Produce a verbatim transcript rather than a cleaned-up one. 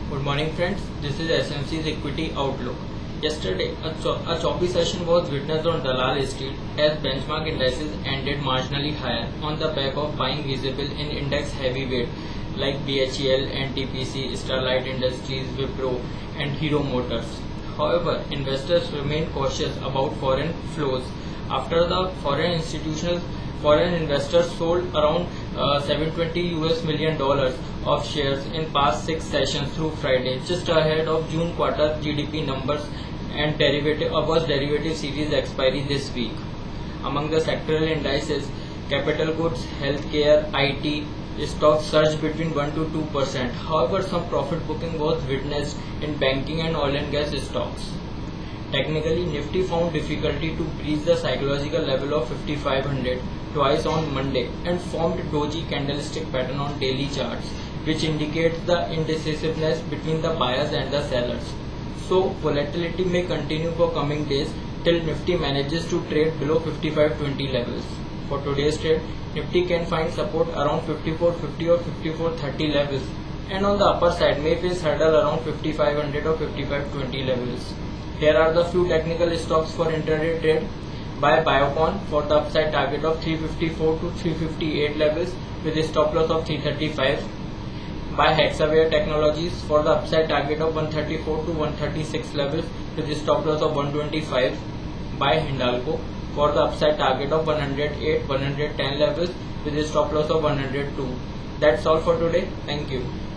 Good morning friends, this is S M C's Equity Outlook. Yesterday, a, cho- a choppy session was witnessed on Dalal Street as benchmark indices ended marginally higher on the back of buying visible in index heavyweight like B H E L, N T P C, Sterlite Industries, Wipro and Hero Motors. However, investors remain cautious about foreign flows after the foreign institutional foreign investors sold around uh, seven hundred twenty U S million dollars of shares in past six sessions through Friday, just ahead of June quarter G D P numbers and derivative August derivative series expiry this week. Among the sectoral indices, capital goods, healthcare, I T stocks surged between one to two percent. However, some profit booking was witnessed in banking and oil and gas stocks. Technically, Nifty found difficulty to breach the psychological level of fifty-five hundred twice on Monday and formed doji candlestick pattern on daily charts, which indicates the indecisiveness between the buyers and the sellers. So, volatility may continue for coming days till Nifty manages to trade below fifty-five twenty levels. For today's trade, Nifty can find support around fifty-four fifty or fifty-four thirty levels, and on the upper side may face hurdle around fifty-five hundred or fifty-five twenty levels. Here are the few technical stocks for intraday trade. Buy Biocon for the upside target of three fifty-four to three fifty-eight levels with a stop loss of three thirty-five. Buy Hexaware Technologies for the upside target of one thirty-four to one thirty-six levels with a stop loss of one twenty-five. Buy Hindalco for the upside target of one hundred eight to one hundred ten levels with a stop loss of one hundred two. That's all for today. Thank you.